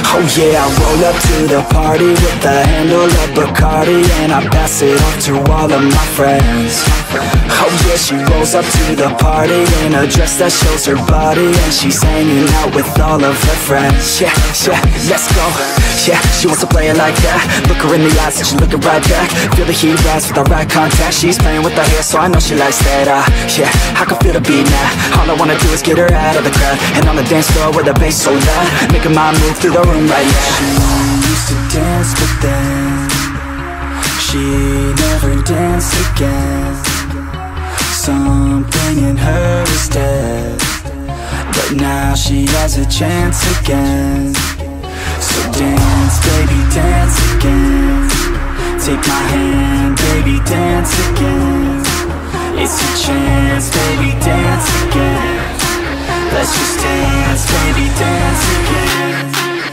Oh yeah, I roll up to the party with the handle of Bacardi, and I pass it off to all of my friends. Oh yeah, she rolls up to the party in a dress that shows her body, and she's hanging out with all of her friends. Yeah, yeah, let's go. Yeah, she wants to play it like that. Look her in the eyes and she's looking right back. Feel the heat rise with the right contact. She's playing with her hair, so I know she likes that. Yeah, I can feel the beat now. All I wanna do is get her out of the crowd, and on the dance floor with the bass so loud, making my move through the room right now. She used to dance, but then she never danced again. Something in her is dead, but now she has a chance again. So dance, baby, dance again. Take my hand, baby, dance again. It's your chance, baby, dance again. Let's just dance, baby, dance again.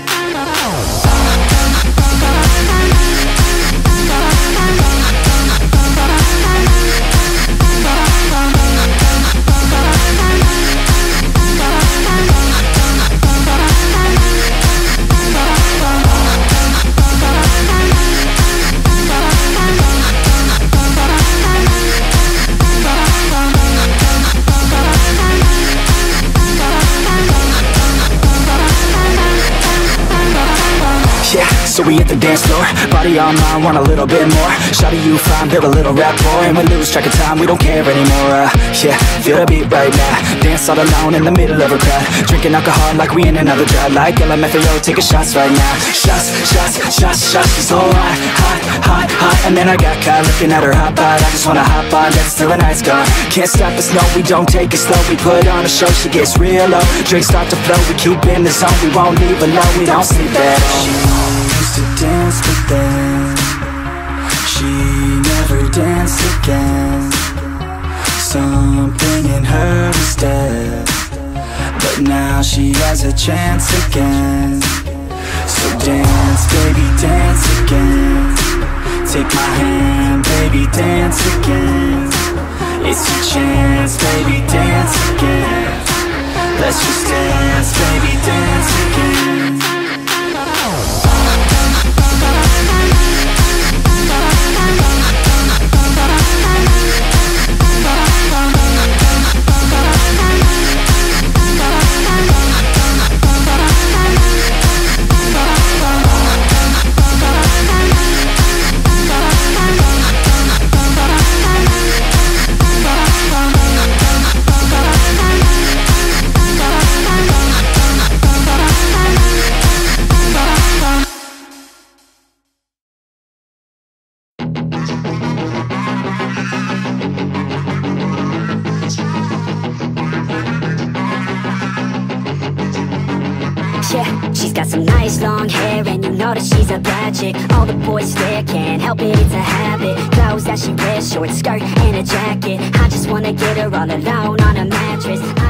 So we hit the dance floor, body on mine, want a little bit more. Shawty, you fine, build a little rapport, and we lose track of time, we don't care anymore. Yeah, feel the beat right now. Dance all alone in the middle of a crowd, drinking alcohol like we in another drought. Like LMFAO, taking shots right now. Shots, shots, shots, shots. She's so hot, hot, hot, hot. And then I got caught looking at her hot bod. I just wanna hop on, dance till the night's gone. Can't stop us, no, we don't take it slow. We put on a show, she gets real low. Drinks start to flow, we keep in the zone. We won't leave alone, we don't sleep at all. To dance, but then she never danced again. Something in her is dead, but now she has a chance again. So dance, baby, dance again. Take my hand, baby, dance again. It's your chance, baby, dance again. Let's just dance, baby, dance again. Yeah, she's got some nice long hair, and you know that she's a bad chick. All the boys stare, can't help it, it's a habit. Clothes that she wears, short skirt and a jacket. I just wanna get her all alone on a mattress.